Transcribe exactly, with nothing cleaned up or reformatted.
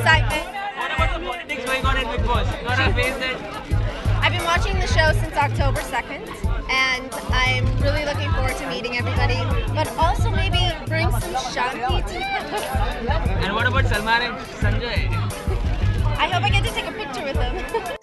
excitement. What about the politics going on in Big Boss? You want to face it? I've been watching the show since October second, and I'm really looking forward to meeting everybody, but also maybe bring some shanti to And what about Salman and Sanjay? I hope I get to take a picture with them.